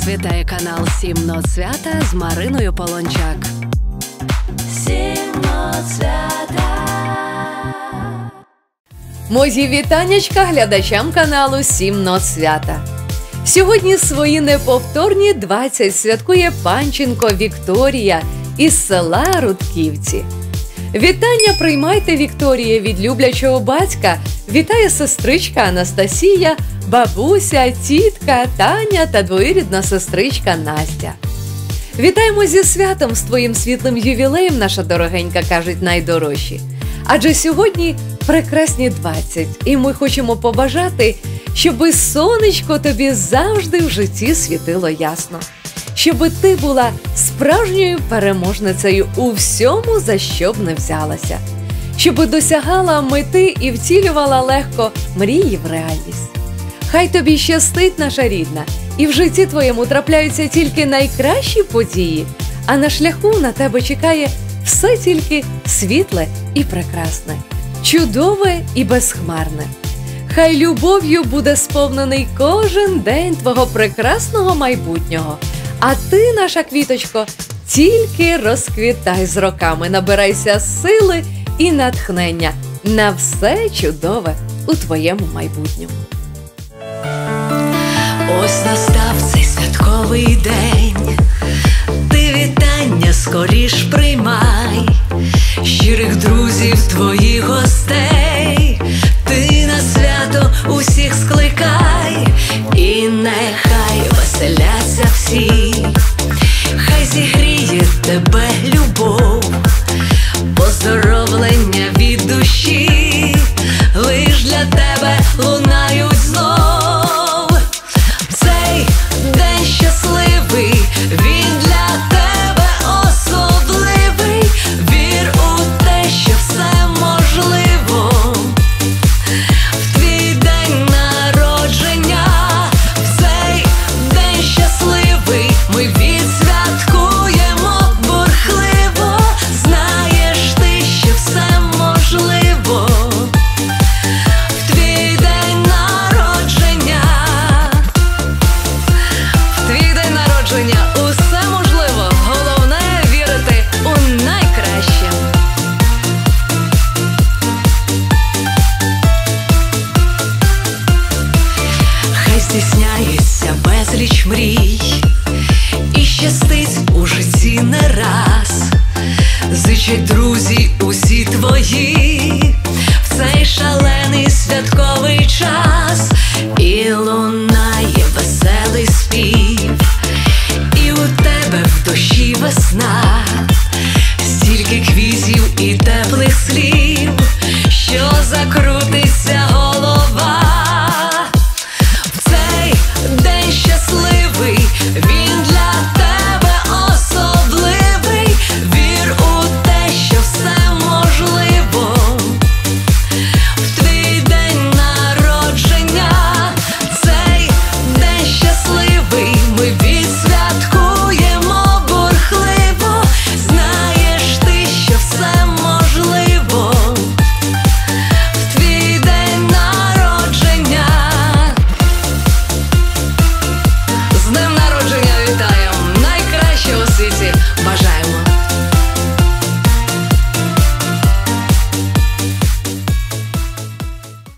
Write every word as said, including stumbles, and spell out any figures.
Вас вітає канал «Сім нот свята» з Мариною Полончак. «Сім нот свята». Мої вітаннячка глядачам каналу «Сім нот свята». Сьогодні свої неповторні двадцять святкує Панченко Вікторія із села Рудківці. Вітання приймайте, Вікторія, від люблячого батька. Вітає сестричка Анастасія, бабуся, тітка Таня та двоюрідна сестричка Настя. Вітаємо зі святом, з твоїм світлим ювілеєм, наша дорогенька, кажуть найдорожчі. Адже сьогодні прекрасні двадцять, і ми хочемо побажати, щоби сонечко тобі завжди в житті світило ясно. Щоби ти була справжньою переможницею у всьому, за що б не взялася. Щоби досягала мети і втілювала легко мрії в реальність. Хай тобі щастить, наша рідна, і в житті твоєму трапляються тільки найкращі події, а на шляху на тебе чекає все тільки світле і прекрасне, чудове і безхмарне. Хай любов'ю буде сповнений кожен день твого прекрасного майбутнього. А ти, наша квіточко, тільки розквітай з роками, набирайся сили і натхнення на все чудове у твоєму майбутньому. Ось настав цей святковий день, ти вітання скоріш приймай, щирих друзів, твоїх гостей, ти на свято усіх скликай, і нехай веселяться всі, хай зігріє тебе любов, поздоровлення від душі, лиш для тебе лунають знов. Цей день щасливий, він для тебе особливий, вір у те, що все можливо. В твій день народження, в цей день щасливий, ми відсвяткуємо бурхливо. Знаєш ти, що все можливо. В твій день народження, в твій день народження усе можливо. Головне вірити у найкраще. Хай здійсняється безліч мрій і щастить у житті не раз. Зичать друзі